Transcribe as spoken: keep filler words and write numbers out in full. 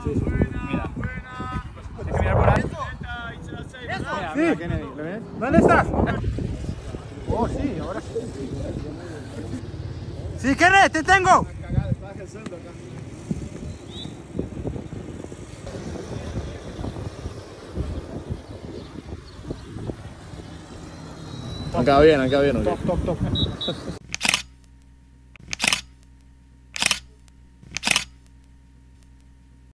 Sí, sí. Mira. Tienes que mirar por ahí. Mira, mira, Kennedy, ¿lo ves? ¿Dónde estás? Oh, sí, ahora sí. Sí, Kennedy, te tengo. Han quedado bien, han quedado bien, ¿o qué? Top, top, top.